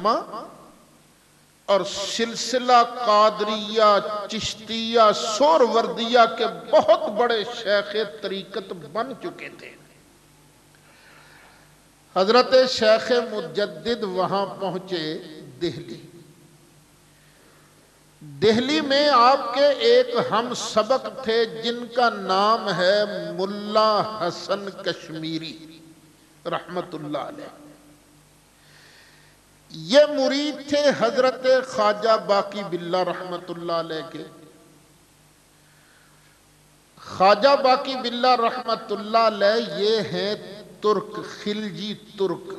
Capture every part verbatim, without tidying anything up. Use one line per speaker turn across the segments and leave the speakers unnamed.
رحمہ اور سلسلہ قادریہ چشتیہ سہروردیہ کے بہت بڑے شیخ طریقت بن چکے تھے۔ حضرت شیخ مجدد وہاں پہنچے دہلی۔ دہلی میں آپ کے ایک ہم سبق تھے جن کا نام ہے ملا حسن کشمیری رحمت اللہ علیہ۔ یہ مرید تھے حضرت خواجہ باقی باللہ رحمت اللہ علیہ کے۔ خواجہ باقی باللہ رحمت اللہ علیہ یہ ہیں ترک، خلجی ترک۔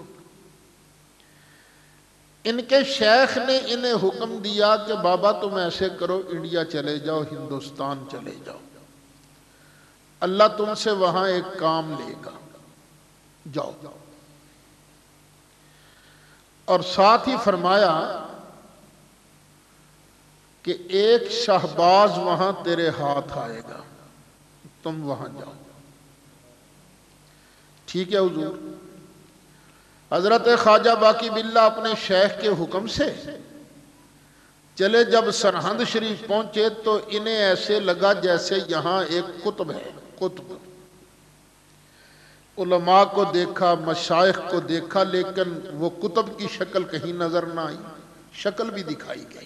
ان کے شیخ نے انہیں حکم دیا کہ بابا تم ایسے کرو، انڈیا چلے جاؤ، ہندوستان چلے جاؤ، اللہ تم سے وہاں ایک کام لے گا، جاؤ۔ اور ساتھ ہی فرمایا کہ ایک شہباز وہاں تیرے ہاتھ آئے گا، تم وہاں جاؤ۔ ٹھیک ہے حضور۔ حضرت خواجہ باقی باللہ اپنے شیخ کے حکم سے چلے، جب سرہند شریف پہنچے تو انہیں ایسے لگا جیسے یہاں ایک قطب ہے، قطب۔ علماء کو دیکھا، مشائخ کو دیکھا، لیکن وہ قطب کی شکل کہیں نظر نہ آئی، شکل بھی دکھائی گئی۔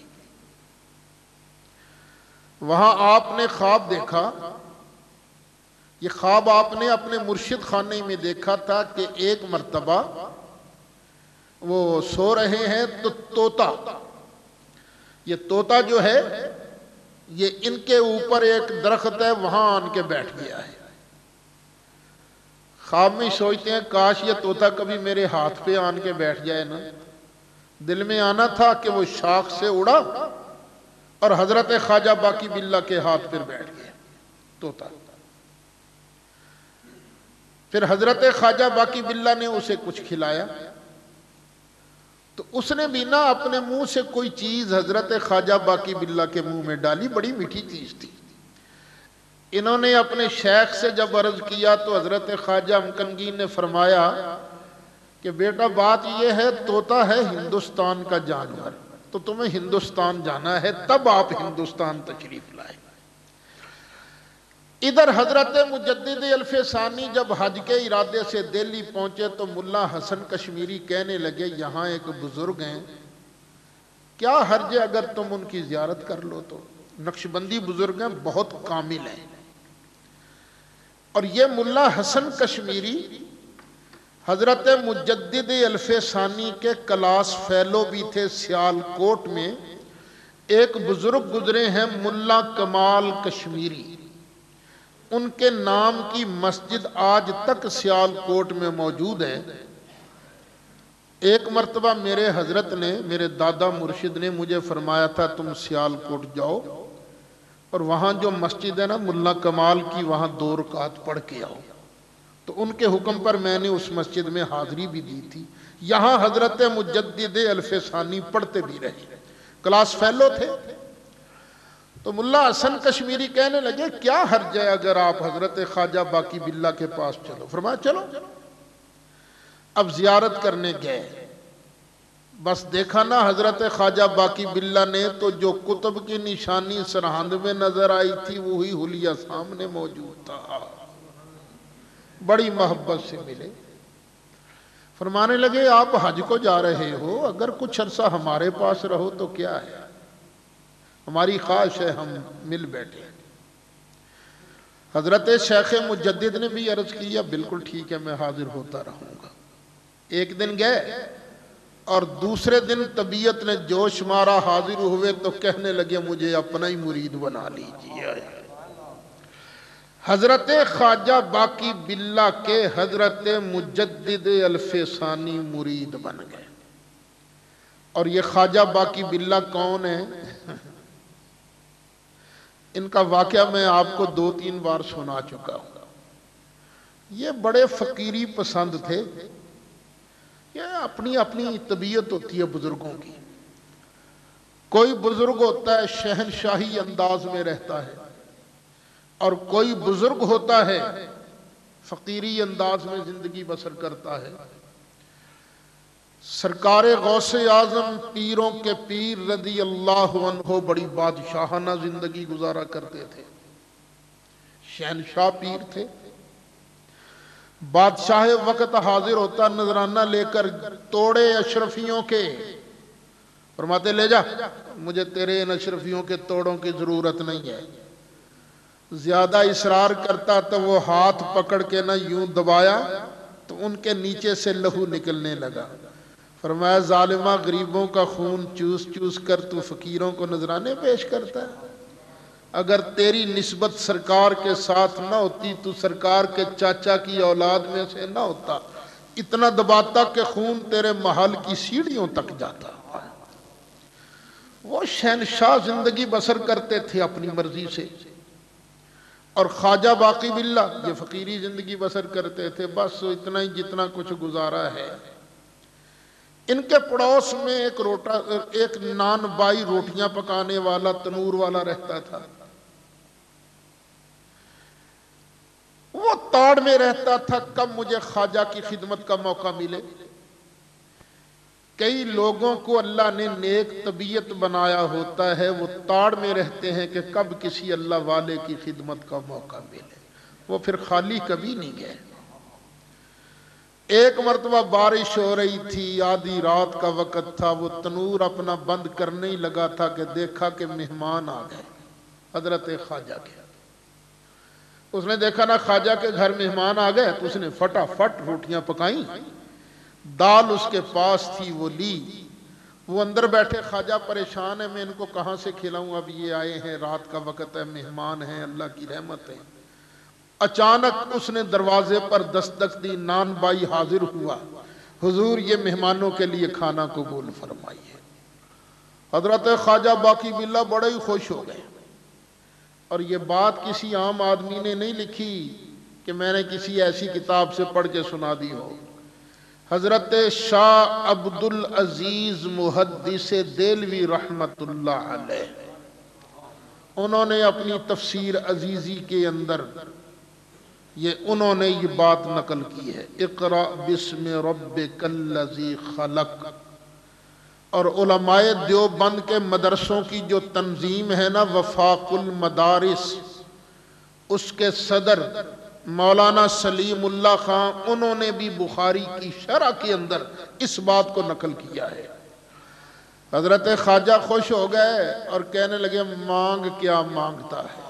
وہاں آپ نے خواب دیکھا، یہ خواب آپ نے اپنے مرشد خانے میں دیکھا تھا کہ ایک مرتبہ وہ سو رہے ہیں تو طوطا، یہ طوطا جو ہے یہ ان کے اوپر ایک درخت ہے وہاں آن کے بیٹھ گیا ہے۔ خواب میں سوچتے ہیں کاش یہ طوطا کبھی میرے ہاتھ پہ آن کے بیٹھ جائے نا۔ دل میں آنا تھا کہ وہ شاخ سے اڑا اور حضرت خواجہ باقی باللہ کے ہاتھ پر بیٹھ گیا طوطا۔ پھر حضرت خواجہ باقی باللہ نے اسے کچھ کھلایا تو اس نے بھی نہ اپنے منہ سے کوئی چیز حضرت خواجہ باقی باللہ کے منہ میں ڈالی، بڑی میٹھی چیز تھی۔ انہوں نے اپنے شیخ سے جب عرض کیا تو حضرت خواجہ امکنگی نے فرمایا کہ بیٹا بات یہ ہے طوطا ہے ہندوستان کا جانور، تو تمہیں ہندوستان جانا ہے، تب آپ ہندوستان تشریف لائے۔ ادھر حضرت مجدد الف ثانی جب حج کے ارادے سے دہلی پہنچے تو ملا حسن کشمیری کہنے لگے یہاں ایک بزرگ ہیں، کیا حرج ہے اگر تم ان کی زیارت کر لو؟ تو نقشبندی بزرگ ہیں، بہت کامل ہیں۔ اور یہ ملا حسن کشمیری حضرت مجدد الف ثانی کے کلاس فیلو بھی تھے سیالکوٹ میں۔ ایک بزرگ گزرے ہیں ملا کمال کشمیری، ان کے نام کی مسجد آج تک سیالکوٹ میں موجود ہے۔ ایک مرتبہ میرے حضرت نے، میرے دادا مرشد نے مجھے فرمایا تھا تم سیالکوٹ جاؤ اور وہاں جو مسجد ہے نا ملا کمال کی، وہاں دو رکعت پڑھ کے آؤ۔ تو ان کے حکم پر میں نے اس مسجد میں حاضری بھی دی تھی۔ یہاں حضرت مجدد الف ثانی پڑھتے بھی رہے، کلاس فیلو تھے۔ تو ملا حسن کشمیری کہنے لگے کیا حرج ہے اگر آپ حضرت خواجہ باقی باللہ کے پاس چلو؟ فرمایا چلو۔ اب زیارت کرنے گئے، بس دیکھا نا حضرت خواجہ باقی باللہ نے تو جو قطب کی نشانی سرہند میں نظر آئی تھی وہی حلیہ سامنے موجود تھا۔ بڑی محبت سے ملے، فرمانے لگے آپ حج کو جا رہے ہو، اگر کچھ عرصہ ہمارے پاس رہو تو کیا ہے، ہماری خواہش ہے ہم مل بیٹھے۔ حضرت شیخ مجدد نے بھی عرض کیا بالکل ٹھیک ہے میں حاضر ہوتا رہوں گا۔ ایک دن گئے اور دوسرے دن طبیعت نے جوش مارا، حاضر ہوئے تو کہنے لگے مجھے اپنا ہی مرید بنا لیجیے۔ حضرت خواجہ باقی باللہ کے حضرت مجدد الف ثانی مرید بن گئے۔ اور یہ خواجہ باقی باللہ کون ہے؟ ان کا واقعہ میں آپ کو دو تین بار سنا چکا ہوں۔ یہ بڑے فقیری پسند تھے، یہ اپنی اپنی طبیعت ہوتی ہے بزرگوں کی۔ کوئی بزرگ ہوتا ہے شہنشاہی انداز میں رہتا ہے اور کوئی بزرگ ہوتا ہے فقیری انداز میں زندگی بسر کرتا ہے۔ سرکار غوث اعظم پیروں کے پیر رضی اللہ عنہ بڑی بادشاہانہ زندگی گزارا کرتے تھے، شہنشاہ پیر تھے۔ بادشاہ وقت حاضر ہوتا نذرانہ لے کر توڑے اشرفیوں کے، فرماتے لے جا، مجھے تیرے ان اشرفیوں کے توڑوں کی ضرورت نہیں ہے۔ زیادہ اصرار کرتا تو وہ ہاتھ پکڑ کے نہ یوں دبایا تو ان کے نیچے سے لہو نکلنے لگا۔ فرمایا ظالمہ، غریبوں کا خون چوس چوس کر تو فقیروں کو نذرانے پیش کرتا ہے؟ اگر تیری نسبت سرکار کے ساتھ نہ ہوتی تو سرکار کے چاچا کی اولاد میں سے نہ ہوتا، اتنا دباتا کہ خون تیرے محل کی سیڑھیوں تک جاتا۔ وہ شہنشاہ زندگی بسر کرتے تھے اپنی مرضی سے، اور خواجہ باقی باللہ یہ فقیری زندگی بسر کرتے تھے، بس اتنا ہی جتنا کچھ گزارا ہے۔ ان کے پڑوس میں ایک روٹا ایک نان بائی روٹیاں پکانے والا تنور والا رہتا تھا، وہ تاڑ میں رہتا تھا کب مجھے خواجہ کی خدمت کا موقع ملے۔ کئی لوگوں کو اللہ نے نیک طبیعت بنایا ہوتا ہے، وہ تاڑ میں رہتے ہیں کہ کب کسی اللہ والے کی خدمت کا موقع ملے، وہ پھر خالی کبھی نہیں گئے۔ ایک مرتبہ بارش ہو رہی تھی، آدھی رات کا وقت تھا، وہ تنور اپنا بند کرنے ہی لگا تھا کہ دیکھا کہ مہمان آ گئے، حضرت خواجہ کے۔ اس نے دیکھا نا خواجہ کے گھر مہمان آ گئے تو اس نے فٹافٹ روٹیاں پکائیں، دال اس کے پاس تھی وہ لی، وہ اندر بیٹھے، خواجہ پریشان ہے، میں ان کو کہاں سے کھلاؤں، اب یہ آئے ہیں، رات کا وقت ہے، مہمان ہیں، اللہ کی رحمت ہے۔ اچانک اس نے دروازے پر دستک دی، نان بائی حاضر ہوا، حضور یہ مہمانوں کے لیے کھانا قبول فرمائیے۔ حضرت خواجہ باقی باللہ بڑے ہی خوش ہو گئے، اور یہ بات کسی عام آدمی نے نہیں لکھی کہ میں نے کسی ایسی کتاب سے پڑھ کے سنا دی ہو۔ حضرت شاہ عبدالعزیز محدث دہلوی رحمت اللہ علیہ، انہوں نے اپنی تفسیر عزیزی کے اندر یہ انہوں نے یہ بات نقل کی ہے، اقرأ بسم ربک الذی خلق۔ اور علماء دیوبند کے مدرسوں کی جو تنظیم ہے نا وفاق المدارس، اس کے صدر مولانا سلیم اللہ خان، انہوں نے بھی بخاری کی شرح کے اندر اس بات کو نقل کیا ہے۔ حضرت خواجہ خوش ہو گئے اور کہنے لگے مانگ کیا مانگتا ہے۔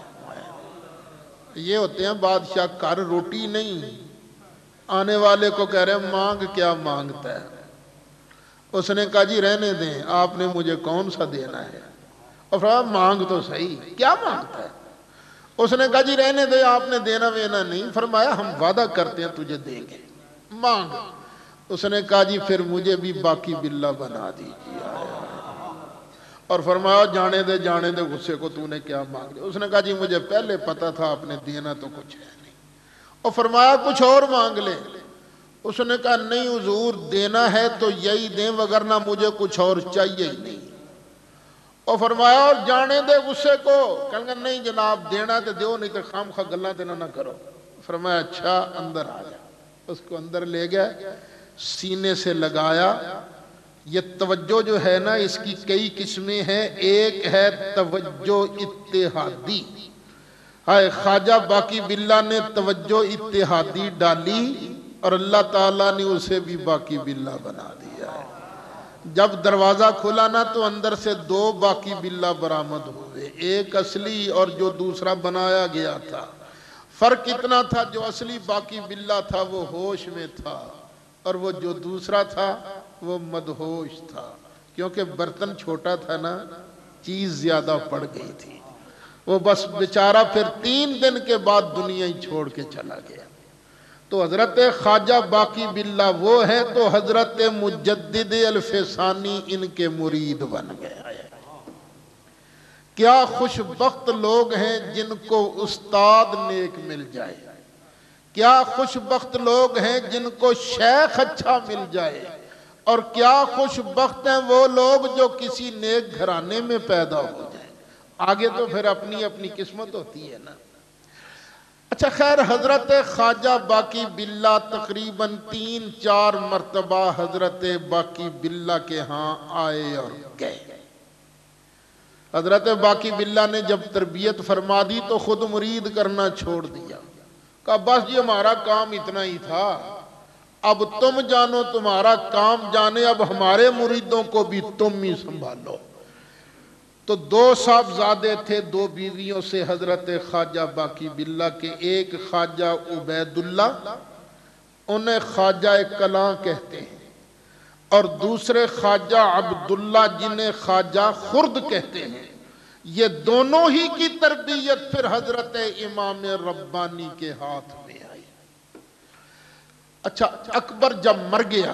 یہ ہوتے ہیں بادشاہ، کر روٹی نہیں، آنے والے کو کہہ رہے ہیں مانگ کیا مانگتا ہے۔ اس نے کہا جی رہنے دیں، آپ نے مجھے کون سا دینا ہے؟ اور فرمایا مانگ تو صحیح، کیا مانگتا ہے؟ اس نے کہا جی رہنے دیں، آپ نے دینا وینا نہیں۔ فرمایا ہم وعدہ کرتے ہیں تجھے دیں گے، مانگ۔ اس نے کہا جی پھر مجھے بھی باقی باللہ بنا دیجیے۔ اور فرمایا جانے دے جانے دے، غصے کو تو نے کیا مانگ لیا؟ اس نے کہا جی مجھے پہلے پتا تھا آپ نے دینا تو کچھ ہے نہیں۔ اور فرمایا کچھ اور مانگ لے۔ اس نے کہا نہیں حضور، دینا ہے تو یہی دیں، وگرنہ مجھے کچھ اور چاہیے ہی نہیں۔ اور فرمایا اور جانے دے غصے کو، کہنے گا نہیں جناب دینا تو دیو، نہیں تو خام خواہ گلہ دینا نہ کرو۔ فرمایا اچھا اندر آ جا۔ اس کو اندر لے گئے، سینے سے لگایا۔ یہ توجہ جو ہے نا اس کی کئی قسمیں ہیں، ایک ہے توجہ اتحادی۔ ہائے خواجہ باقی باللہ نے توجہ اتحادی ڈالی اور اللہ تعالیٰ نے اسے بھی باقی باللہ بنا دیا ہے۔ جب دروازہ کھلا نا تو اندر سے دو باقی باللہ برآمد ہوئے، ایک اصلی اور جو دوسرا بنایا گیا تھا۔ فرق اتنا تھا جو اصلی باقی باللہ تھا وہ ہوش میں تھا، اور وہ جو دوسرا تھا وہ مدہوش تھا، کیونکہ برتن چھوٹا تھا نا، چیز زیادہ پڑ گئی تھی۔ وہ بس بیچارہ پھر تین دن کے بعد دنیا ہی چھوڑ کے چلا گیا۔ تو حضرت خواجہ باقی باللہ وہ ہے تو حضرت مجدد الفسانی ان کے مرید بن گئے۔ کیا خوش بخت لوگ ہیں جن کو استاد نیک مل جائے، کیا خوش بخت لوگ ہیں جن کو شیخ اچھا مل جائے، اور کیا خوش بخت ہیں وہ لوگ جو کسی نیک گھرانے میں پیدا ہو جائے۔ آگے تو پھر اپنی اپنی قسمت ہوتی ہے نا۔ اچھا خیر، حضرت خواجہ باقی باللہ تقریباً تین چار مرتبہ حضرت باقی باللہ کے ہاں آئے اور گئے۔ حضرت باقی باللہ نے جب تربیت فرما دی تو خود مرید کرنا چھوڑ دیا، کہا بس جی ہمارا کام اتنا ہی تھا، اب تم جانو تمہارا کام جانے، اب ہمارے مریدوں کو بھی تم ہی سنبھالو۔ تو دو صاحبزادے تھے دو بیویوں سے حضرت خواجہ باقی باللہ کے، ایک خواجہ عبید اللہ، انہیں خواجہ کلاں کہتے ہیں، اور دوسرے خواجہ عبداللہ جنہیں خواجہ خرد کہتے ہیں۔ یہ دونوں ہی کی تربیت پھر حضرت امام ربانی کے ہاتھ میں آئی۔ اچھا اکبر جب مر گیا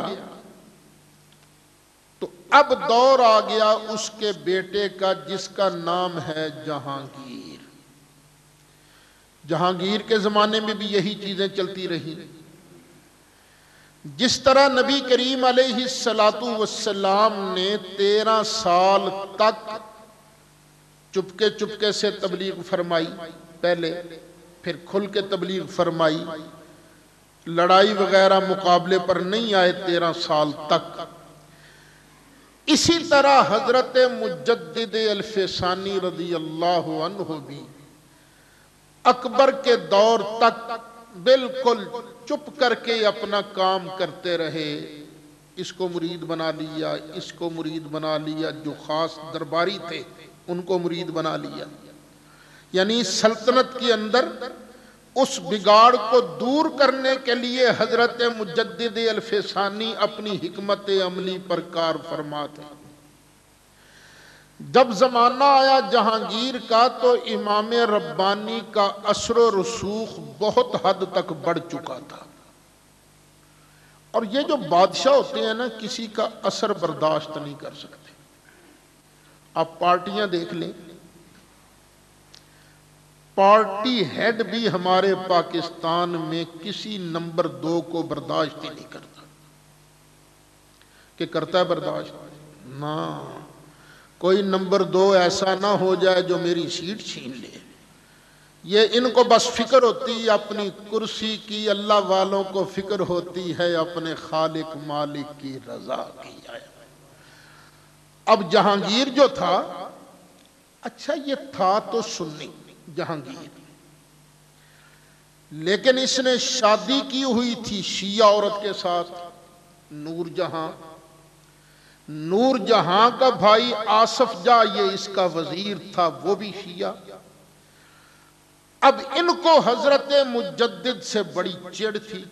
تو اب دور آ گیا اس کے بیٹے کا جس کا نام ہے جہانگیر۔ جہانگیر کے زمانے میں بھی یہی چیزیں چلتی رہی۔ جس طرح نبی کریم علیہ السلام نے تیرہ سال تک چپکے چپکے سے تبلیغ فرمائی پہلے، پھر کھل کے تبلیغ فرمائی، لڑائی وغیرہ مقابلے پر نہیں آئے تیرہ سال تک، اسی طرح حضرت مجدد الفسانی رضی اللہ عنہ بھی اکبر کے دور تک بالکل چپ کر کے اپنا کام کرتے رہے۔ اس کو مرید بنا لیا، اس کو مرید بنا لیا، جو خاص درباری تھے ان کو مرید بنا لیا۔ یعنی سلطنت کے اندر اس بگاڑ کو دور کرنے کے لیے حضرت مجدد الفسانی اپنی حکمت عملی پر کار فرما تھے۔ جب زمانہ آیا جہانگیر کا تو امام ربانی کا اثر و رسوخ بہت حد تک بڑھ چکا تھا، اور یہ جو بادشاہ ہوتے ہیں نا کسی کا اثر برداشت نہیں کر سکتے۔ آپ پارٹیاں دیکھ لیں، پارٹی ہیڈ بھی ہمارے پاکستان میں کسی نمبر دو کو برداشت ہی نہیں کرتا، کہ کرتا ہے برداشت؟ نہ، کوئی نمبر دو ایسا نہ ہو جائے جو میری سیٹ چھین لے۔ یہ ان کو بس فکر ہوتی ہے اپنی کرسی کی، اللہ والوں کو فکر ہوتی ہے اپنے خالق مالک کی رضا کی۔ اب جہانگیر جو تھا، اچھا یہ تھا تو سنی جہانگیر، لیکن اس نے شادی کی ہوئی تھی شیعہ عورت کے ساتھ، نور جہاں۔ نور جہاں کا بھائی آصف جاہ یہ اس کا وزیر تھا، وہ بھی شیعہ۔ اب ان کو حضرت مجدد سے بڑی چڑ تھی،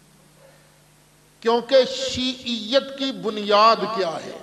کیونکہ شیعیت کی بنیاد کیا ہے؟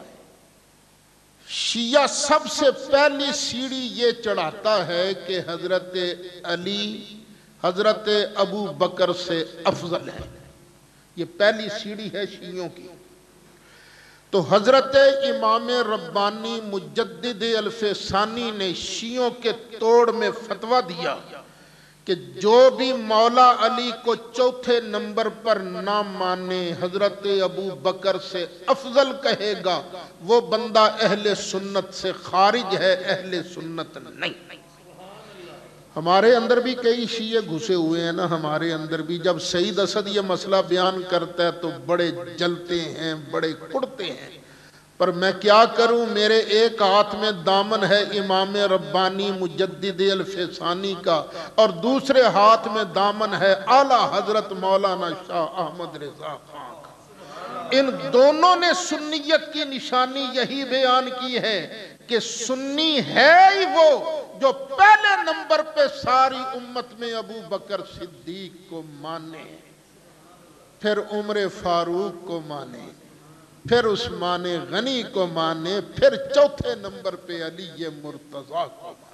شیعہ سب سے پہلی سیڑھی یہ چڑھاتا ہے کہ حضرت علی حضرت ابو بکر سے افضل ہے، یہ پہلی سیڑھی ہے شیعوں کی۔ تو حضرت امام ربانی مجدد الفسانی نے شیعوں کے توڑ میں فتویٰ دیا کہ جو بھی مولا علی کو چوتھے نمبر پر نہ مانے، حضرت ابو بکر سے افضل کہے گا، وہ بندہ اہل سنت سے خارج ہے، اہل سنت نہیں۔ ہمارے اندر بھی کئی شیعہ گھسے ہوئے ہیں نا، ہمارے اندر بھی جب سید اسد یہ مسئلہ بیان کرتا ہے تو بڑے جلتے ہیں، بڑے کڑتے ہیں، پر میں کیا کروں، میرے ایک ہاتھ میں دامن ہے امام ربانی مجدد الفسانی کا، اور دوسرے ہاتھ میں دامن ہے اعلیٰ حضرت مولانا شاہ احمد رضا خان کا۔ ان دونوں نے سنیت کی نشانی یہی بیان کی ہے کہ سنی ہے ہی وہ جو پہلے نمبر پہ ساری امت میں ابو بکر صدیق کو مانے، پھر عمر فاروق کو مانے، پھر عثمان غنی کو مانے، پھر چوتھے نمبر پہ علی مرتضیٰ کو مانے۔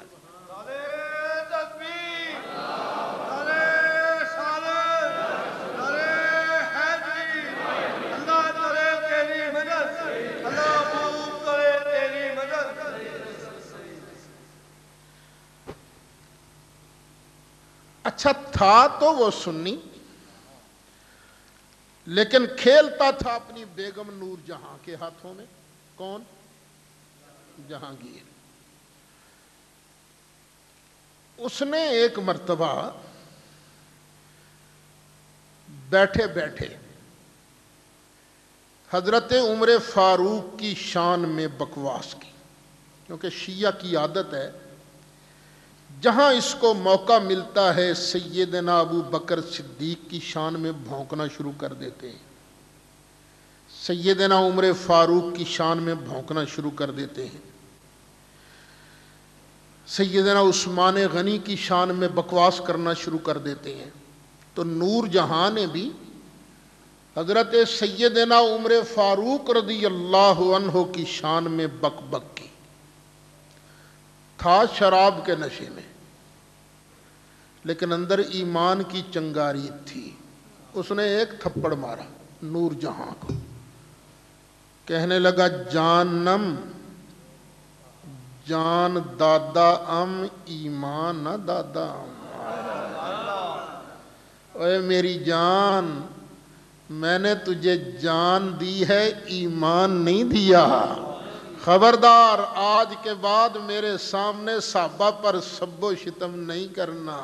اچھا تھا تو وہ سنی، لیکن کھیلتا تھا اپنی بیگم نور جہاں کے ہاتھوں میں۔ کون؟ جہانگیر۔ اس نے ایک مرتبہ بیٹھے بیٹھے حضرت عمر فاروق کی شان میں بکواس کی، کیونکہ شیعہ کی عادت ہے جہاں اس کو موقع ملتا ہے سیدنا ابو بکر صدیق کی شان میں بھونکنا شروع کر دیتے ہیں، سیدنا عمر فاروق کی شان میں بھونکنا شروع کر دیتے ہیں، سیدنا عثمان غنی کی شان میں بکواس کرنا شروع کر دیتے ہیں۔ تو نور جہاں نے بھی حضرت سیدنا عمر فاروق رضی اللہ عنہ کی شان میں بک بک کی، تھا شراب کے نشے میں لیکن اندر ایمان کی چنگاری تھی۔ اس نے ایک تھپڑ مارا نور جہاں کو، کہنے لگا جانم جان دادا ام ایمان نہ دادا ام، اے میری جان میں نے تجھے جان دی ہے ایمان نہیں دیا، خبردار آج کے بعد میرے سامنے صحابہ پر سب و شتم نہیں کرنا۔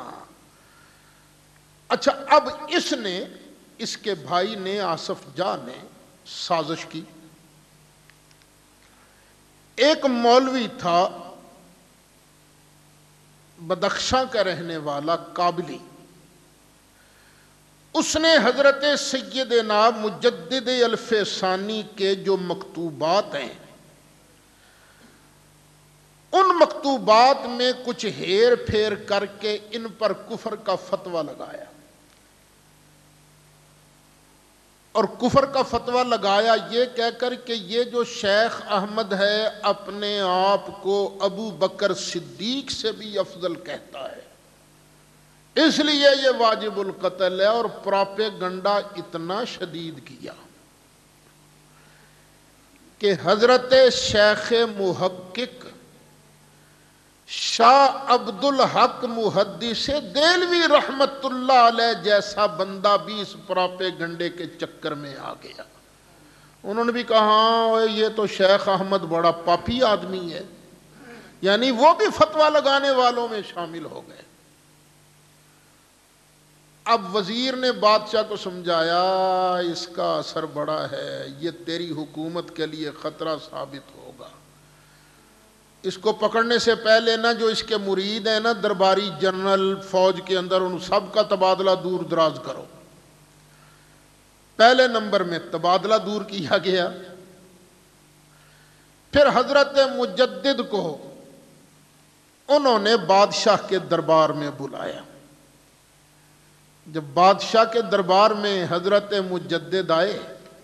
اچھا اب اس نے، اس کے بھائی نے، آصف جاں نے سازش کی۔ ایک مولوی تھا بدخشاں کا رہنے والا کابلی، اس نے حضرت سیدنا مجدد الف ثانی کے جو مکتوبات ہیں ان مکتوبات میں کچھ ہیر پھیر کر کے ان پر کفر کا فتویٰ لگایا، اور کفر کا فتویٰ لگایا یہ کہہ کر کہ یہ جو شیخ احمد ہے اپنے آپ کو ابو بکر صدیق سے بھی افضل کہتا ہے، اس لیے یہ واجب القتل ہے، اور پراپیگنڈا اتنا شدید کیا کہ حضرت شیخ محقق شاہ عبد الحق محدث دہلوی رحمت اللہ علیہ جیسا بندہ بھی اس پراپیگنڈے کے چکر میں آ گیا۔ انہوں نے بھی کہا ہاں یہ تو شیخ احمد بڑا پاپی آدمی ہے، یعنی وہ بھی فتویٰ لگانے والوں میں شامل ہو گئے۔ اب وزیر نے بادشاہ کو سمجھایا اس کا اثر بڑا ہے، یہ تیری حکومت کے لیے خطرہ ثابت ہوگا، اس کو پکڑنے سے پہلے نا جو اس کے مرید ہیں نا درباری جنرل فوج کے اندر ان سب کا تبادلہ دور دراز کرو۔ پہلے نمبر میں تبادلہ دور کیا گیا، پھر حضرت مجدد کو انہوں نے بادشاہ کے دربار میں بلایا۔ جب بادشاہ کے دربار میں حضرت مجدد آئے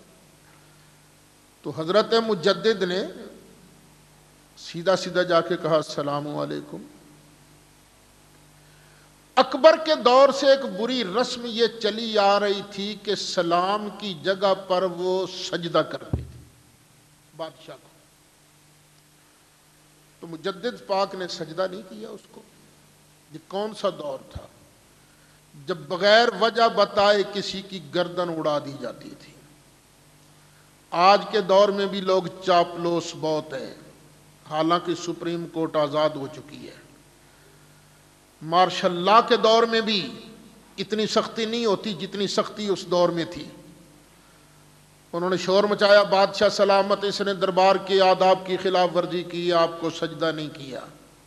تو حضرت مجدد نے سیدھا سیدھا جا کے کہا السلام علیکم۔ اکبر کے دور سے ایک بری رسم یہ چلی آ رہی تھی کہ سلام کی جگہ پر وہ سجدہ کرتے تھے بادشاہ کو، تو مجدد پاک نے سجدہ نہیں کیا اس کو۔ یہ کون سا دور تھا جب بغیر وجہ بتائے کسی کی گردن اڑا دی جاتی تھی؟ آج کے دور میں بھی لوگ چاپلوس بہت ہیں، حالانکہ سپریم کورٹ آزاد ہو چکی ہے۔ مارشل لا کے دور میں بھی اتنی سختی نہیں ہوتی جتنی سختی اس دور میں تھی۔ انہوں نے شور مچایا بادشاہ سلامت، اس نے دربار کے آداب کی خلاف ورزی کی، آپ کو سجدہ نہیں کیا۔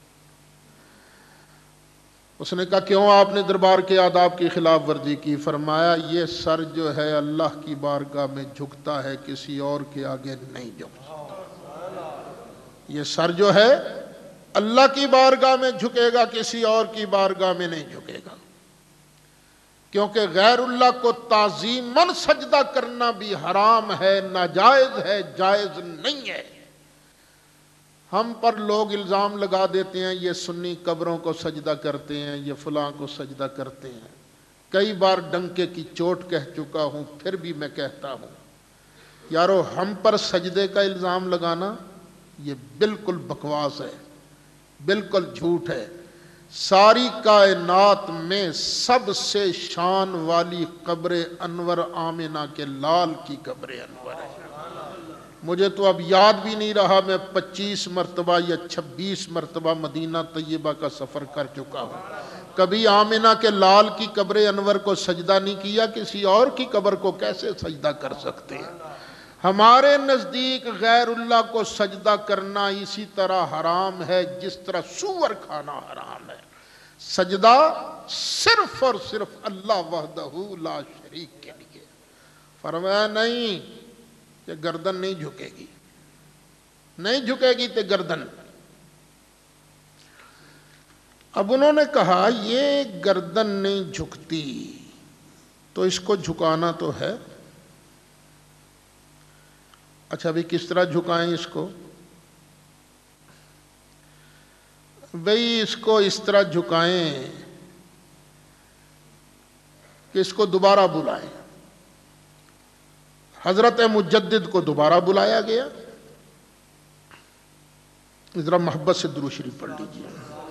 اس نے کہا کیوں آپ نے دربار کے آداب کی خلاف ورزی کی؟ فرمایا یہ سر جو ہے اللہ کی بارگاہ میں جھکتا ہے، کسی اور کے آگے نہیں جھکتا۔ یہ سر جو ہے اللہ کی بارگاہ میں جھکے گا، کسی اور کی بارگاہ میں نہیں جھکے گا، کیونکہ غیر اللہ کو تعظیماً سجدہ کرنا بھی حرام ہے، ناجائز ہے، جائز نہیں ہے۔ ہم پر لوگ الزام لگا دیتے ہیں یہ سنی قبروں کو سجدہ کرتے ہیں، یہ فلاں کو سجدہ کرتے ہیں۔ کئی بار ڈنکے کی چوٹ کہہ چکا ہوں، پھر بھی میں کہتا ہوں یارو ہم پر سجدے کا الزام لگانا یہ بالکل بکواس ہے، بالکل جھوٹ ہے۔ ساری کائنات میں سب سے شان والی قبر انور آمنہ کے لال کی قبر انور ہے۔ مجھے تو اب یاد بھی نہیں رہا، میں پچیس مرتبہ یا چھبیس مرتبہ مدینہ طیبہ کا سفر کر چکا ہوں، کبھی آمنہ کے لال کی قبر انور کو سجدہ نہیں کیا، کسی اور کی قبر کو کیسے سجدہ کر سکتے ہیں؟ ہمارے نزدیک غیر اللہ کو سجدہ کرنا اسی طرح حرام ہے جس طرح سور کھانا حرام ہے۔ سجدہ صرف اور صرف اللہ وحدہ لا شریک کے لیے۔ فرمایا نہیں کہ گردن نہیں جھکے گی، نہیں جھکے گی تے گردن۔ اب انہوں نے کہا یہ گردن نہیں جھکتی تو اس کو جھکانا تو ہے۔ اچھا بھی کس طرح جھکائیں اس کو؟ بھئی اس کو اس طرح جھکائیں کہ اس کو دوبارہ بلائیں۔ حضرت مجدد کو دوبارہ بلایا گیا۔ ذرا محبت سے درود شریف پڑھ لیجیے۔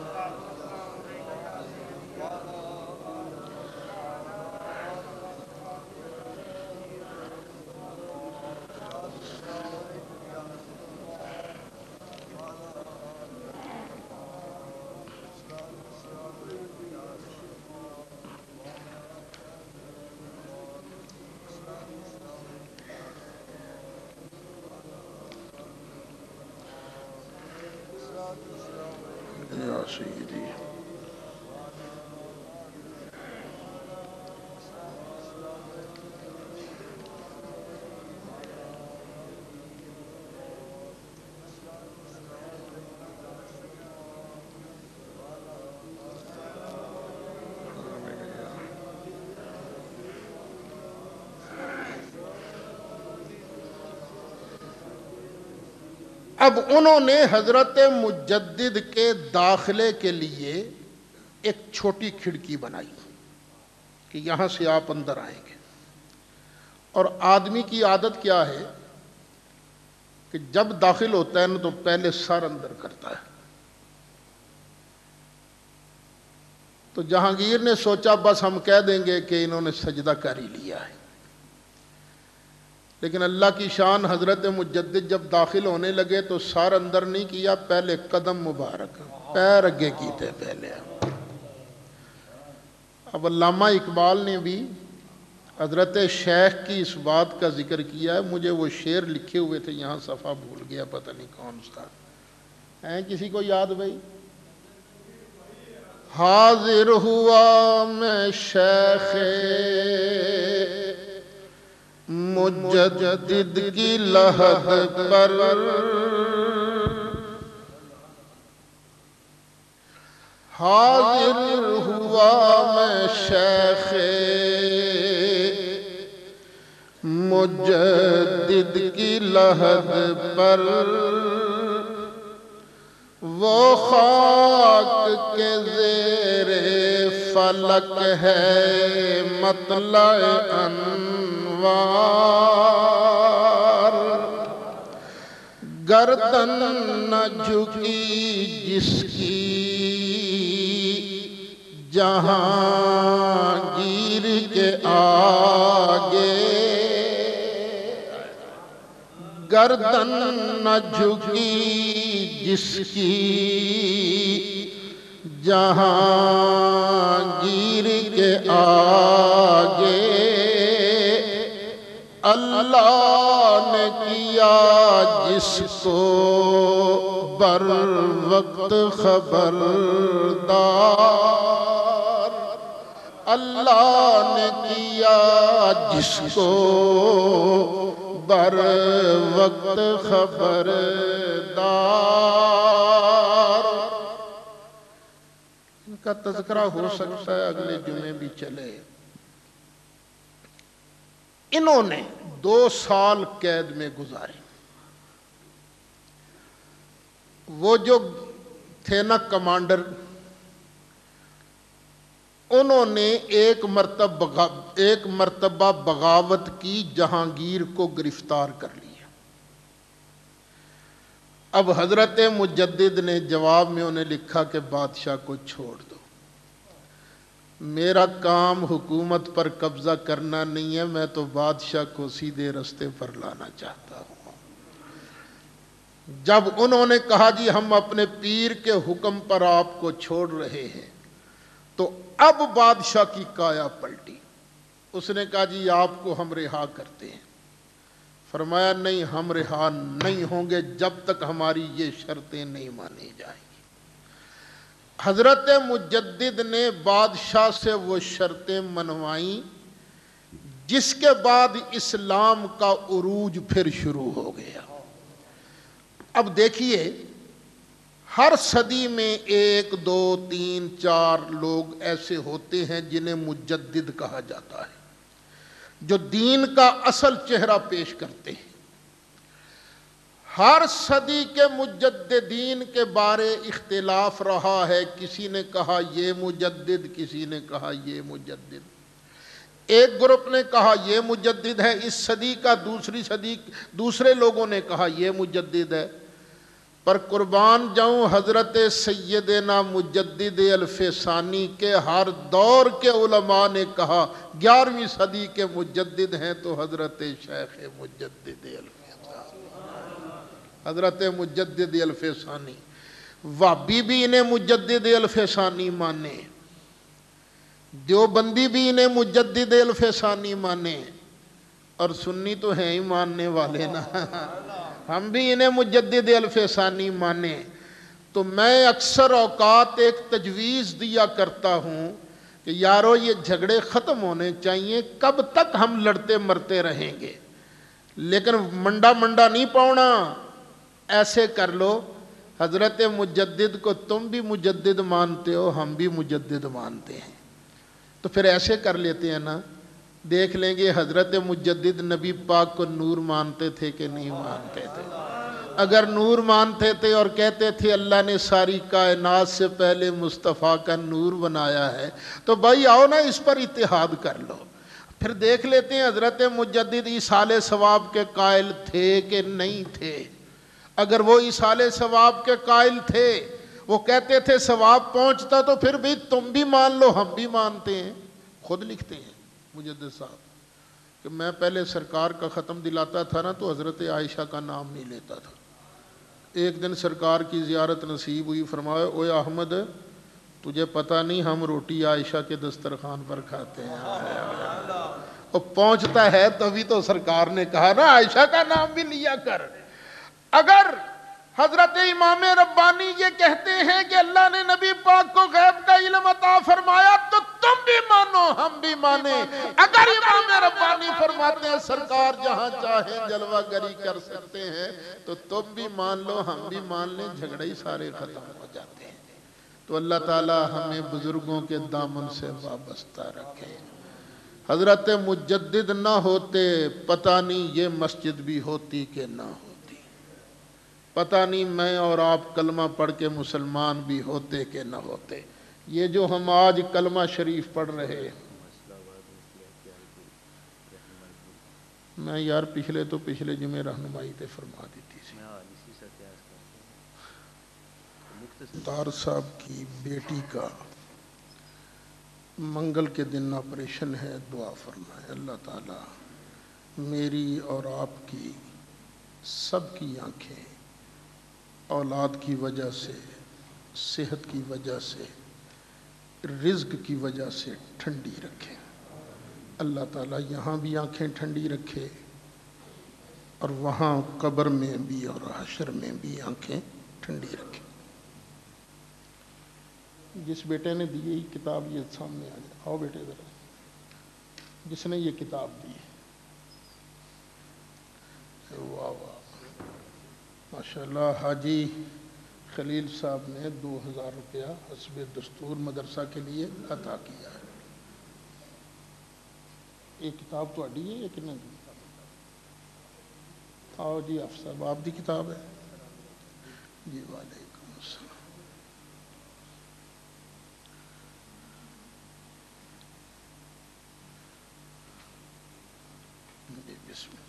یا سیدی اب انہوں نے حضرت مجدد کے داخلے کے لیے ایک چھوٹی کھڑکی بنائی کہ یہاں سے آپ اندر آئیں گے۔ اور آدمی کی عادت کیا ہے کہ جب داخل ہوتا ہے نا تو پہلے سر اندر کرتا ہے۔ تو جہانگیر نے سوچا بس ہم کہہ دیں گے کہ انہوں نے سجدہ کر ہی لیا ہے، لیکن اللہ کی شان، حضرت مجدد جب داخل ہونے لگے تو سر اندر نہیں کیا، پہلے قدم مبارک، پیر اگے کیتے پہلے۔ اب علامہ اقبال نے بھی حضرت شیخ کی اس بات کا ذکر کیا ہے۔ مجھے وہ شعر لکھے ہوئے تھے، یہاں صفحہ بھول گیا، پتہ نہیں کون سا ہے، کسی کو یاد بھائی؟ حاضر ہوا میں شیخ مجدد کی لحد پر، حاضر ہوا میں شیخ مجدد کی لحد پر، وہ خاک کے زیر فلک ہے مطلع انوار، گردن نہ جھکی جس کی جہانگیر کے آگے، گردن نہ جھکی جس کی جہانگیر کے آگے، اللہ نے کیا جس کو بر وقت خبردار، اللہ نے کیا جس کو بر وقت خبردار۔ ان کا تذکرہ ہو سکتا ہے اگلے جمعے بھی چلے۔ انہوں نے دو سال قید میں گزارے۔ وہ جو تھے نا کمانڈر، انہوں نے ایک مرتبہ ایک مرتبہ بغاوت کی، جہانگیر کو گرفتار کر لیا۔ اب حضرت مجدد نے جواب میں انہیں لکھا کہ بادشاہ کو چھوڑ دو، میرا کام حکومت پر قبضہ کرنا نہیں ہے، میں تو بادشاہ کو سیدھے رستے پر لانا چاہتا ہوں۔ جب انہوں نے کہا جی ہم اپنے پیر کے حکم پر آپ کو چھوڑ رہے ہیں، تو اب بادشاہ کی کایا پلٹی. اس نے کہا جی آپ کو ہم رہا کرتے ہیں. فرمایا نہیں، ہم رہا نہیں ہوں گے جب تک ہماری یہ شرطیں نہیں مانی جائیں گی. حضرت مجدد نے بادشاہ سے وہ شرطیں منوائیں جس کے بعد اسلام کا عروج پھر شروع ہو گیا. اب دیکھیے، ہر صدی میں ایک دو تین چار لوگ ایسے ہوتے ہیں جنہیں مجدد کہا جاتا ہے، جو دین کا اصل چہرہ پیش کرتے ہیں. ہر صدی کے مجددین کے بارے اختلاف رہا ہے. کسی نے کہا یہ مجدد، کسی نے کہا یہ مجدد. ایک گروپ نے کہا یہ مجدد ہے اس صدی کا، دوسری صدی دوسرے لوگوں نے کہا یہ مجدد ہے. پر قربان جاؤں، حضرت سیدنا مجدد الف ثانی کے ہر دور کے علماء نے کہا گیارہویں صدی کے مجدد ہیں تو حضرت شیخ مجدد الف حضرت مجدد الف ثانی. وہابی بھی انہیں مجدد الف ثانی مانے، دیوبندی بھی انہیں مجدد الف ثانی مانے، اور سنی تو ہیں ہی ماننے والے نا، ہم بھی انہیں مجدد الف ثانی مانے. تو میں اکثر اوقات ایک تجویز دیا کرتا ہوں کہ یارو یہ جھگڑے ختم ہونے چاہیے. کب تک ہم لڑتے مرتے رہیں گے؟ لیکن منڈا منڈا نہیں پاؤنا. ایسے کر لو، حضرت مجدد کو تم بھی مجدد مانتے ہو، ہم بھی مجدد مانتے ہیں، تو پھر ایسے کر لیتے ہیں نا. دیکھ لیں گے حضرت مجدد نبی پاک کو نور مانتے تھے کہ نہیں مانتے تھے. اگر نور مانتے تھے اور کہتے تھے اللہ نے ساری کائنات سے پہلے مصطفیٰ کا نور بنایا ہے، تو بھائی آؤ نا اس پر اتحاد کر لو. پھر دیکھ لیتے ہیں حضرت مجدد ایصال ثواب کے قائل تھے کہ نہیں تھے. اگر وہ ایصال ثواب کے قائل تھے، وہ کہتے تھے ثواب پہنچتا، تو پھر بھی تم بھی مان لو ہم بھی مانتے ہیں. خود لکھتے ہیں مجدد صاحب کہ میں پہلے سرکار کا ختم دلاتا تھا نا تو حضرت عائشہ کا نام نہیں لیتا تھا. ایک دن سرکار کی زیارت نصیب ہوئی. فرمایا اوے احمد، تجھے پتہ نہیں ہم روٹی عائشہ کے دسترخوان پر کھاتے ہیں. اور پہنچتا ہے تبھی تو سرکار نے کہا نا عائشہ کا نام بھی لیا کر. اگر حضرت امام ربانی یہ کہتے ہیں کہ اللہ نے نبی پاک کو غیب کا علم عطا فرمایا تو تم بھی مانو ہم بھی مانیں. اگر امام ربانی فرماتے ہیں سرکار جہاں چاہیں جلوہ گری کر سکتے ہیں تو تم بھی مان لو ہم بھی مان لیں، جھگڑے ہی سارے ختم ہو جاتے ہیں. تو اللہ تعالی ہمیں بزرگوں کے دامن سے وابستہ رکھے. حضرت مجدد نہ ہوتے پتہ نہیں یہ مسجد بھی ہوتی کہ نہ ہوتی، پتہ نہیں میں اور آپ کلمہ پڑھ کے مسلمان بھی ہوتے کہ نہ ہوتے. یہ جو ہم آج کلمہ شریف پڑھ رہے، میں یار پچھلے تو پچھلے جمعے رہنمائی تے فرما دیتی سی. تار صاحب کی بیٹی کا منگل کے دن آپریشن ہے، دعا فرمائے. اللہ تعالی میری اور آپ کی سب کی آنکھیں اولاد کی وجہ سے، صحت کی وجہ سے، رزق کی وجہ سے ٹھنڈی رکھے. اللہ تعالیٰ یہاں بھی آنکھیں ٹھنڈی رکھے اور وہاں قبر میں بھی اور حشر میں بھی آنکھیں ٹھنڈی رکھے. جس بیٹے نے دی یہ کتاب یہ سامنے آ جائے. آؤ بیٹے ذرا. جس نے یہ کتاب دی، واہ واہ ماشاءاللہ، حاجی خلیل صاحب نے دو ہزار روپیہ حسب دستور مدرسہ کے لیے عطا کیا ہے. یہ کتاب تو اڈی ہے یا کنے دی؟ آؤ جی حافظ صاحب، آپ دی کتاب ہے جی. وعلیکم السلام. جی بسم اللہ.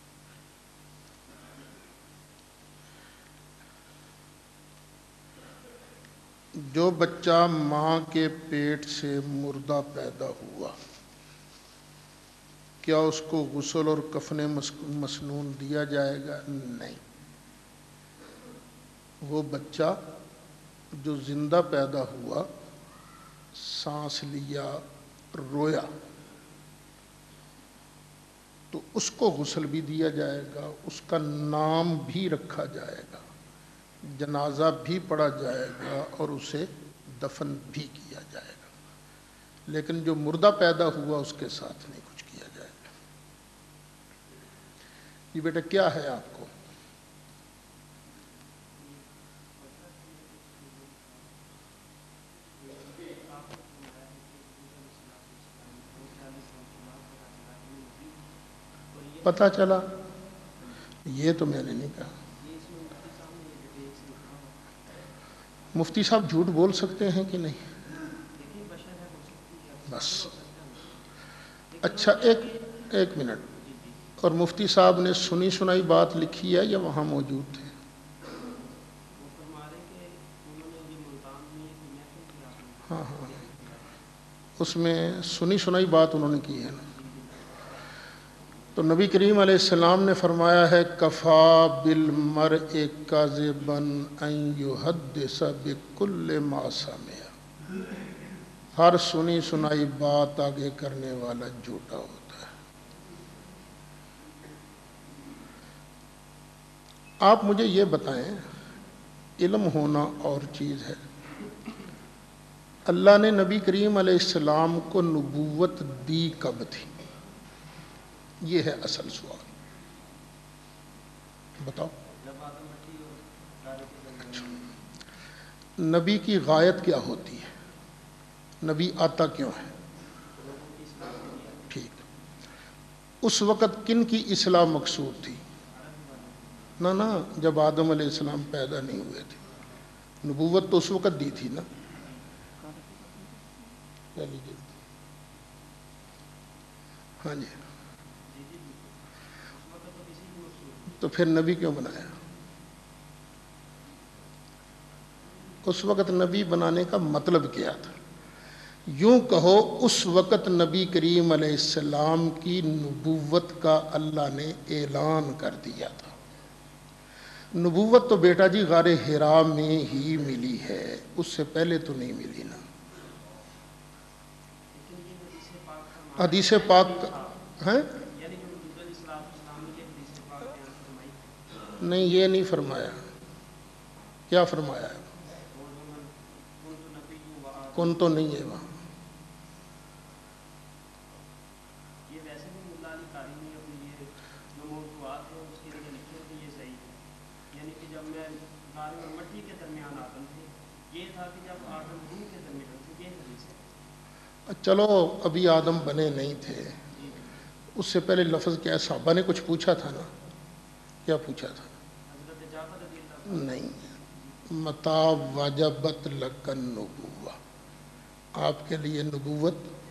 جو بچہ ماں کے پیٹ سے مردہ پیدا ہوا، کیا اس کو غسل اور کفن مسنون دیا جائے گا؟ نہیں. وہ بچہ جو زندہ پیدا ہوا सांस लिया, रोया, تو اس کو غسل بھی دیا جائے گا، اس کا نام بھی رکھا جائے گا، جنازہ بھی پڑھا جائے گا اور اسے دفن بھی کیا جائے گا، لیکن جو مردہ پیدا ہوا اس کے ساتھ نہیں کچھ کیا جائے گا۔ یہ بیٹا کیا ہے آپ کو؟ پتہ چلا؟ یہ تو میں نے نہیں کہا۔ مفتی صاحب جھوٹ بول سکتے ہیں کہ نہیں؟ بس اچھا، ایک ایک منٹ، اور مفتی صاحب نے سنی سنائی بات لکھی ہے یا وہاں موجود تھے؟ ہاں ہاں، اس میں سنی سنائی بات انہوں نے کی ہے نا۔ تو نبی کریم علیہ السلام نے فرمایا ہے کفا بالمرء کاذبا ان یحدث بکل ما سمع، ہر سنی سنائی بات آگے کرنے والا جھوٹا ہوتا ہے۔ آپ مجھے یہ بتائیں، علم ہونا اور چیز ہے، اللہ نے نبی کریم علیہ السلام کو نبوت دی کب تھی؟ یہ ہے اصل سوال، بتاؤ۔ نبی کی غایت کیا ہوتی ہے؟ نبی آتا کیوں ہے؟ ٹھیک، اس وقت کن کی اصلاح مقصود تھی؟ نہ نہ جب آدم علیہ السلام پیدا نہیں ہوئے تھے، نبوت تو اس وقت دی تھی نا۔ ہاں جی، تو پھر نبی کیوں بنایا؟ اس وقت نبی بنانے کا مطلب کیا تھا؟ یوں کہو اس وقت نبی کریم علیہ السلام کی نبوت کا اللہ نے اعلان کر دیا تھا۔ نبوت تو بیٹا جی غار حرا میں ہی ملی ہے، اس سے پہلے تو نہیں ملی نا۔ حدیث پاک ہیں؟ نہیں، یہ نہیں فرمایا۔ کیا فرمایا ہے؟ کون تو نہیں ہے وہاں۔ چلو ابھی آدم بنے نہیں تھے، اس سے پہلے لفظ کیا ہے؟ صحابہ نے کچھ پوچھا تھا نا؟ کیا پوچھا تھا؟ نہیں، متا وجبت لکن نبوہ، آپ کے لیے نبوت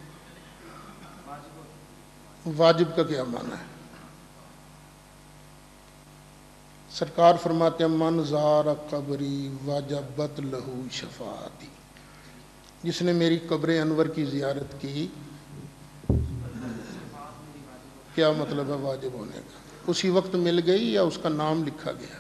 واجب کا کیا معنی ہے؟ سرکار فرماتے ہیں من زار قبری وجبت لہو شفاعتی، جس نے میری قبر انور کی زیارت کی، کیا مطلب ہے واجب ہونے کا؟ اسی وقت مل گئی یا اس کا نام لکھا گیا؟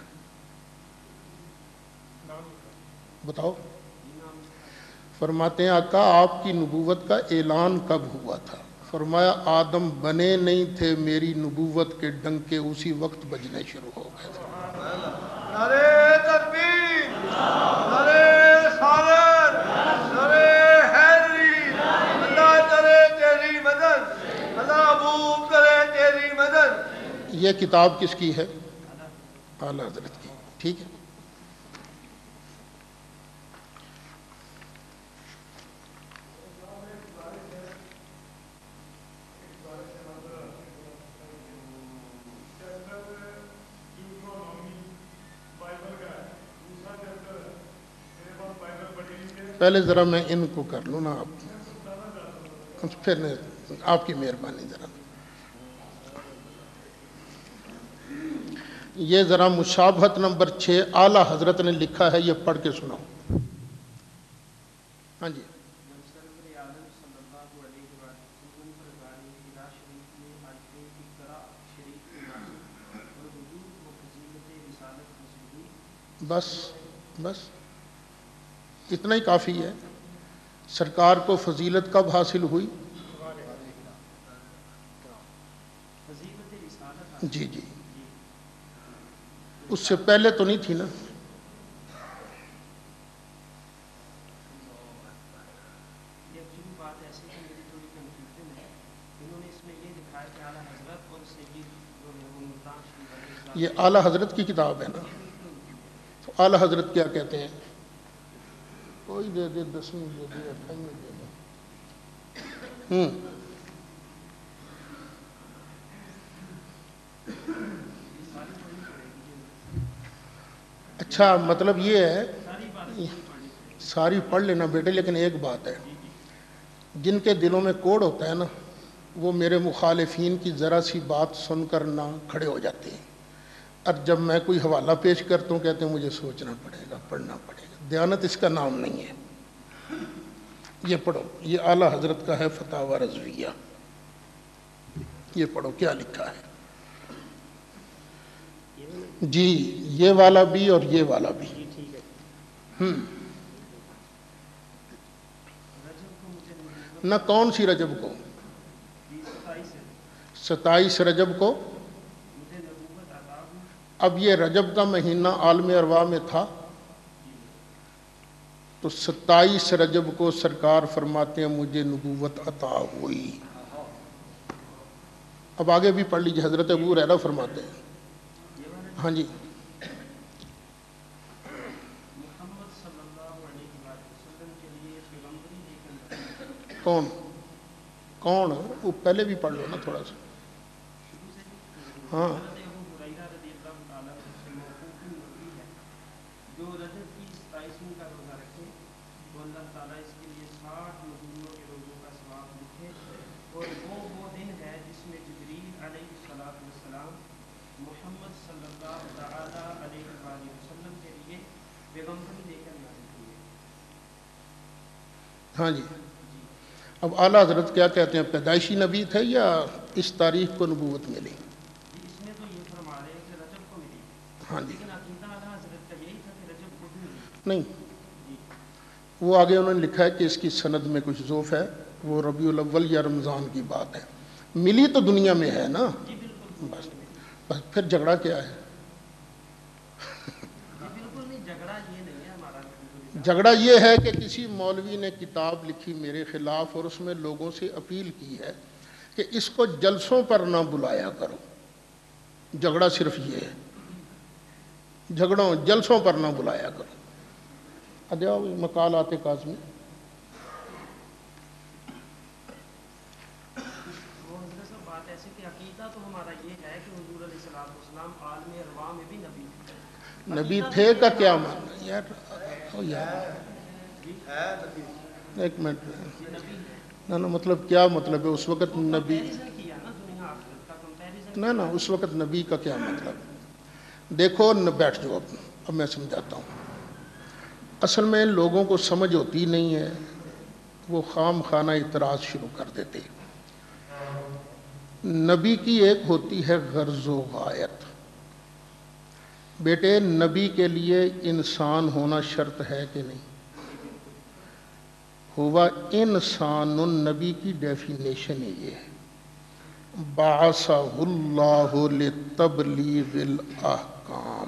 بتاؤ۔ فرماتے ہیں آقا آپ کی نبوت کا اعلان کب ہوا تھا؟ فرمایا آدم بنے نہیں تھے، میری نبوت کے ڈنکے اسی وقت بجنے شروع ہو گئے تھے۔
نعرہ تکبیر، نعرہ رسالت، نعرہ حیدری، اللہ کرے تیری مدد، اللہ ابو کرے تیری مدد۔
یہ کتاب کس کی ہے؟ اعلیٰ حضرت کی، ٹھیک ہے۔ پہلے ذرا میں ان کو کر لوں نا، آپ پھر آپ کی مہربانی ذرا یہ ذرا مشابہت نمبر چھ اعلیٰ حضرت نے لکھا ہے، یہ پڑھ کے سناؤ۔ ہاں جی، بس بس اتنا ہی کافی ہے۔ سرکار کو فضیلت کب حاصل ہوئی؟ جی جی اس سے پہلے تو نہیں تھی نا؟ یہ اعلیٰ حضرت کی کتاب ہے نا؟ تو اعلیٰ حضرت کیا کہتے ہیں؟ کوئی دے دے، دسویں دے دے، اٹھائیویں دے دے۔ ہوں اچھا، مطلب یہ ہے، ساری پڑھ لینا بیٹے، لیکن ایک بات ہے، جن کے دلوں میں کوڑ ہوتا ہے نا، وہ میرے مخالفین کی ذرا سی بات سن کر نہ کھڑے ہو جاتے ہیں، اور جب میں کوئی حوالہ پیش کرتا ہوں کہتے ہیں مجھے سوچنا پڑے گا، پڑھنا پڑے گا۔ دیانت اس کا نام نہیں ہے۔ یہ پڑھو، یہ اعلیٰ حضرت کا ہے فتاوی رضویہ، یہ پڑھو کیا لکھا ہے۔ جی یہ والا بھی اور یہ والا بھی۔ ہم نہ کون سی رجب کو؟ ستائیس رجب کو۔ اب یہ رجب کا مہینہ عالم ارواح میں تھا، تو ستائیس رجب کو سرکار فرماتے ہیں مجھے نبوت عطا ہوئی۔ اب آگے بھی پڑھ لیجیے، حضرت ابو ہریرہ فرماتے ہیں، ہاں جی، کون کون وہ پہلے بھی پڑھ لو نا تھوڑا سا۔ ہاں ہاں جی۔ اب اعلیٰ حضرت کیا کہتے ہیں، پیدائشی نبی تھے یا اس تاریخ کو نبوت ملی؟ ہاں جی، نہیں، وہ آگے انہوں نے لکھا ہے کہ اس کی سند میں کچھ ضعف ہے، وہ ربیع الاول یا رمضان کی بات ہے، ملی تو دنیا میں ہے نا، بس بس پھر جھگڑا کیا ہے؟ جھگڑا یہ ہے کہ کسی مولوی نے کتاب لکھی میرے خلاف اور اس میں لوگوں سے اپیل کی ہے کہ اس کو جلسوں پر نہ بلایا کرو۔ جھگڑا صرف یہ ہے، جھگڑوں جلسوں پر نہ بلایا کرو۔ ادیاؤ مقالات کاظمی۔
بات ایسے کہ عقیدہ تو ہمارا یہ ہے کہ حضور علیہ السلام عالم ارواح میں بھی نبی تھے۔
نبی تھے کا کیا معنی یار؟ یار ایک منٹ، نہ نہ مطلب کیا مطلب ہے اس وقت نبی؟ نہ نہ اس وقت نبی کا کیا مطلب؟ دیکھو بیٹھ جاؤ، اب میں سمجھاتا ہوں۔ اصل میں لوگوں کو سمجھ ہوتی نہیں ہے، وہ خام خانہ اعتراض شروع کر دیتے۔ نبی کی ایک ہوتی ہے غرض و غایت۔ بیٹے نبی کے لیے انسان ہونا شرط ہے کہ نہیں؟ ہوا انسان، نبی کی ڈیفینیشن یہ ہے، بعثہ اللہ لتبلیغ الاحکام۔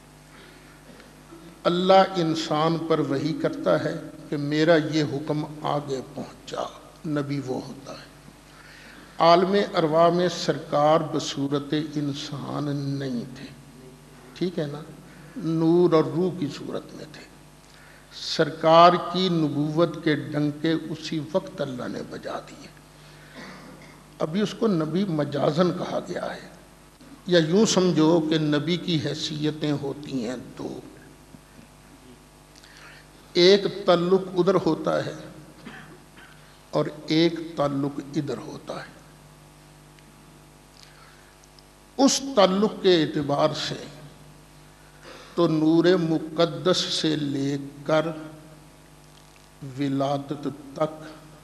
اللہ انسان پر وحی کرتا ہے کہ میرا یہ حکم آگے پہنچا، نبی وہ ہوتا ہے۔ عالم ارواح میں سرکار بصورت انسان نہیں تھے، ٹھیک ہے نا، نور اور روح کی صورت میں تھے۔ سرکار کی نبوت کے ڈنکے اسی وقت اللہ نے بجا دیے۔ ابھی اس کو نبی مجازن کہا گیا ہے، یا یوں سمجھو کہ نبی کی حیثیتیں ہوتی ہیں دو، ایک تعلق ادھر ہوتا ہے اور ایک تعلق ادھر ہوتا ہے۔ اس تعلق کے اعتبار سے تو نور مقدس سے لے کر ولادت تک،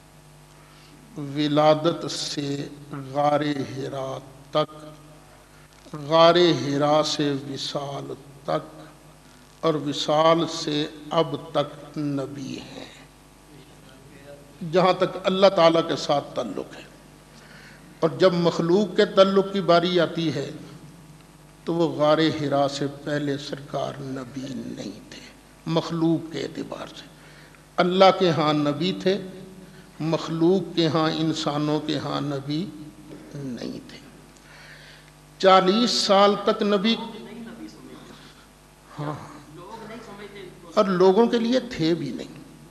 ولادت سے غار حرا تک، غار حرا سے وصال تک، اور وصال سے اب تک نبی ہیں۔ جہاں تک اللہ تعالیٰ کے ساتھ تعلق ہے، اور جب مخلوق کے تعلق کی باری آتی ہے تو وہ غار حرا سے پہلے سرکار نبی نہیں تھے مخلوق کے اعتبار سے۔ اللہ کے ہاں نبی تھے، مخلوق کے ہاں انسانوں کے ہاں نبی نہیں تھے۔ چالیس سال تک نبی ہاں اور لوگوں کے لیے تھے بھی نہیں،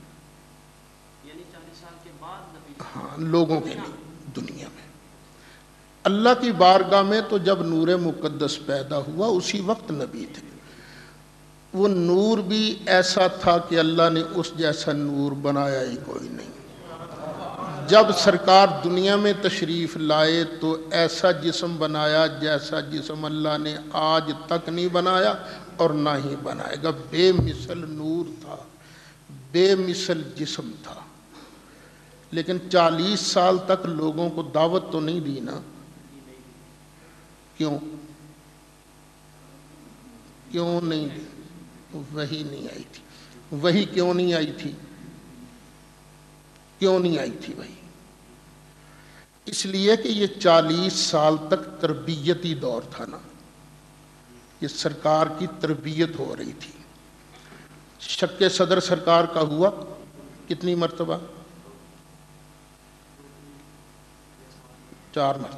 ہاں لوگوں کے لیے دنیا میں۔ اللہ کی بارگاہ میں تو جب نور مقدس پیدا ہوا اسی وقت نبی تھے۔ وہ نور بھی ایسا تھا کہ اللہ نے اس جیسا نور بنایا ہی کوئی نہیں۔ جب سرکار دنیا میں تشریف لائے تو ایسا جسم بنایا جیسا جسم اللہ نے آج تک نہیں بنایا اور نہ ہی بنائے گا۔ بے مثل نور تھا، بے مثل جسم تھا، لیکن چالیس سال تک لوگوں کو دعوت تو نہیں دی نا۔ کیوں کیوں نہیں دی؟ وہی نہیں آئی تھی۔ وہی کیوں نہیں آئی تھی؟ کیوں نہیں آئی تھی وہی؟ اس لیے کہ یہ چالیس سال تک تربیتی دور تھا نا، یہ سرکار کی تربیت ہو رہی تھی۔ شک صدر سرکار کا ہوا کتنی مرتبہ؟ چار مرتبہ۔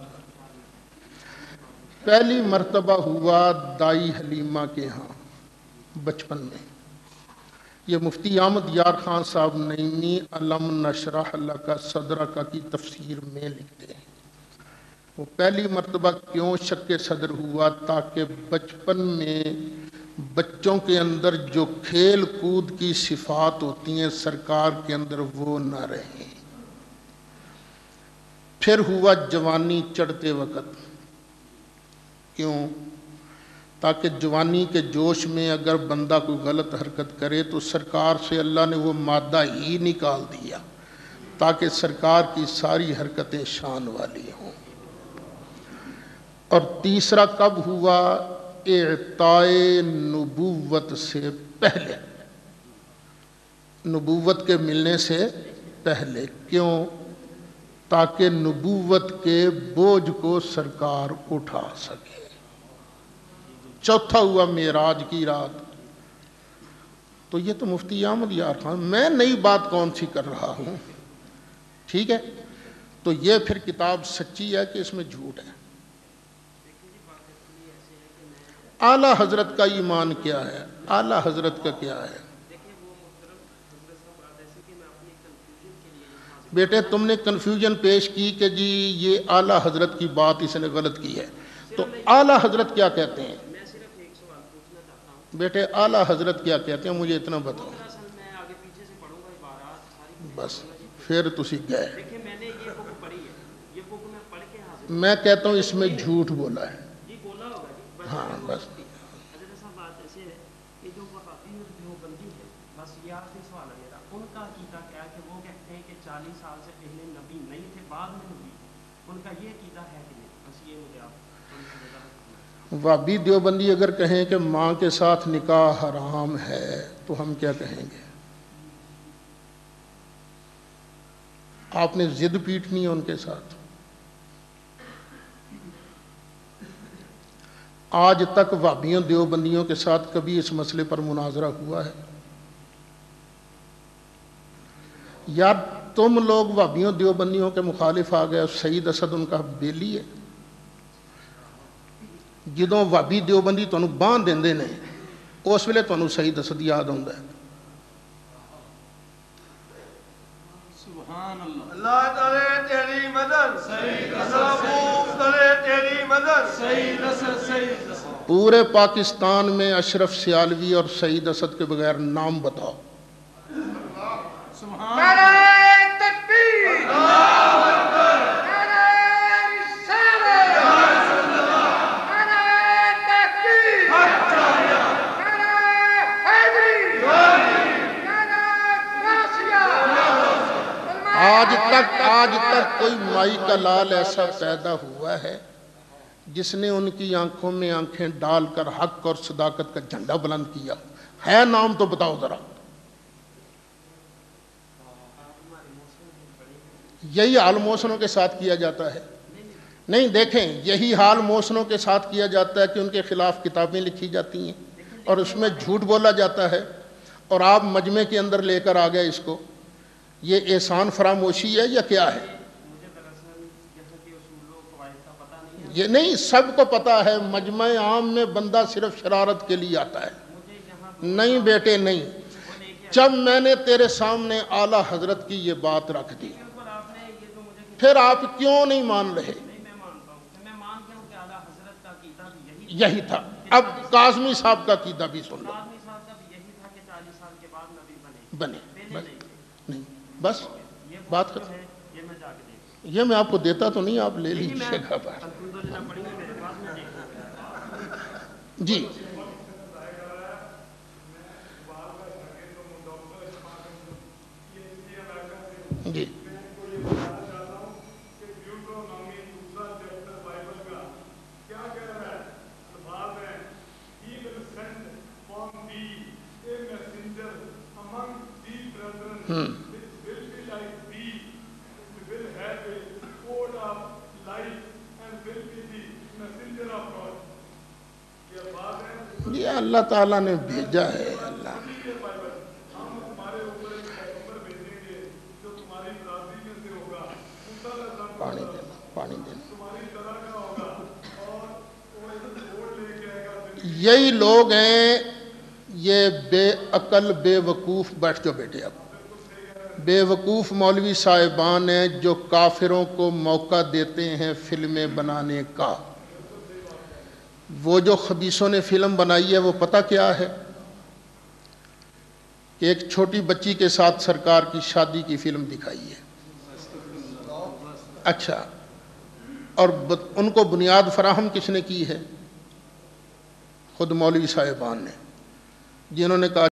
پہلی مرتبہ ہوا دائی حلیمہ کے ہاں بچپن میں۔ یہ مفتی احمد یار خان صاحب نعیمی علم نشرح لک صدرک کی تفسیر میں لکھتے ہیں۔ وہ پہلی مرتبہ کیوں شک صدر ہوا؟ تاکہ بچپن میں بچوں کے اندر جو کھیل کود کی صفات ہوتی ہیں سرکار کے اندر وہ نہ رہیں۔ پھر ہوا جوانی چڑھتے وقت۔ کیوں؟ تاکہ جوانی کے جوش میں اگر بندہ کوئی غلط حرکت کرے تو سرکار سے اللہ نے وہ مادہ ہی نکال دیا تاکہ سرکار کی ساری حرکتیں شان والی ہوں۔ اور تیسرا کب ہوا؟ اعطائے نبوت سے پہلے، نبوت کے ملنے سے پہلے۔ کیوں؟ تاکہ نبوت کے بوجھ کو سرکار اٹھا سکے۔ چوتھا ہوا معراج کی رات۔ تو یہ تو مفتی احمد یار خان، میں نئی بات کون سی کر رہا ہوں، ٹھیک ہے؟ تو یہ پھر کتاب سچی ہے کہ اس میں جھوٹ ہے؟ اعلیٰ حضرت کا ایمان کیا ہے؟ اعلیٰ حضرت کا کیا ہے؟ بیٹے تم نے کنفیوژن پیش کی کہ جی یہ اعلیٰ حضرت کی بات اس نے غلط کی ہے، تو اعلیٰ حضرت کیا کہتے ہیں؟ بیٹے اعلیٰ حضرت کیا کہتے ہیں مجھے اتنا بتاؤ بس، پھر تسی گئے۔ میں کہتا ہوں اس میں جھوٹ بولا ہے، ہاں بس۔ وابی دیوبندی اگر کہیں کہ ماں کے ساتھ نکاح حرام ہے تو ہم کیا کہیں گے؟ آپ نے ضد پیٹنی ہے ان کے ساتھ۔ آج تک وابیوں دیوبندیوں کے ساتھ کبھی اس مسئلے پر مناظرہ ہوا ہے؟ یا تم لوگ وابیوں دیوبندیوں کے مخالف آ گئے، سعید اسد ان کا بیلی ہے؟ جدوں وابی دیوبندی تانوں باندھ دیندے نے اس ویلے تانوں سعید اسد یاد آਉਂدا ہے۔
سبحان اللہ۔ اللہ تعالی تیری مدد، اللہ خوب کرے تیری مدد، سعید اسد سعید اسد۔
پورے پاکستان میں اشرف سیالوی اور سعید اسد کے بغیر نام بتاؤ۔
سبحان اللہ۔ تکبیر، اللہ اکبر،
آج تک آج تک کوئی مائی کا لال ایسا پیدا ہوا ہے جس نے ان کی آنکھوں میں آنکھیں ڈال کر حق اور صداقت کا جھنڈا بلند کیا ہے؟ نام تو بتاؤ ذرا۔ یہی حال محسنوں کے ساتھ کیا جاتا ہے؟ نہیں، دیکھیں، یہی حال محسنوں کے ساتھ کیا جاتا ہے کہ ان کے خلاف کتابیں لکھی جاتی ہیں اور اس میں جھوٹ بولا جاتا ہے، اور آپ مجمع کے اندر لے کر آ گئے اس کو۔ یہ احسان فراموشی ہے یا کیا ہے؟
مجھے دراصل یہاں کے اصول و قواعد کا پتہ نہیں ہے۔
یہ نہیں، سب کو پتہ ہے، مجمع عام میں بندہ صرف شرارت کے لیے آتا ہے۔
مجھے یہاں
نہیں بیٹے نہیں، جب میں نے تیرے سامنے اعلیٰ حضرت کی یہ بات رکھ دی،
بالکل آپ نے یہ تو مجھے
پھر آپ کیوں نہیں مان رہے؟
نہیں، میں مانتا ہوں کہ میں مان گیا ہوں کہ اعلیٰ حضرت کا عقیدہ بھی یہی
یہی تھا۔ اب کاظمی صاحب کا عقیدہ بھی سن لو۔
آدمی صاحب کا بھی یہی تھا کہ چالیس سال کے بعد نبی بنے
بنے
پہلے
بس،
نہیں تھے۔
نہیں بس
یہ
بات
جو
ختم۔
ہے یہ میں جا کے دیکھوں۔
یہ میں آپ کو دیتا تو نہیں، آپ لے
نہیں،
لیجیے
میں
گا بات۔
الحمدللہ پڑھی ہے میرے پاس، میں دیکھوں۔
جی جی ہوں یہ اللہ تعالیٰ نے بھیجا ہے۔ اللہ پانی دینا، پانی دینا۔ یہی لوگ ہیں، یہ بے عقل بے وقوف، بیٹھ جو بیٹے اب، بے وقوف مولوی صاحبان ہیں جو کافروں کو موقع دیتے ہیں فلمیں بنانے کا۔ وہ جو خبیثوں نے فلم بنائی ہے وہ پتہ کیا ہے؟ کہ ایک چھوٹی بچی کے ساتھ سرکار کی شادی کی فلم دکھائی ہے۔ اچھا، اور ان کو بنیاد فراہم کس نے کی ہے؟ خود مولوی صاحبان نے، جنہوں نے کہا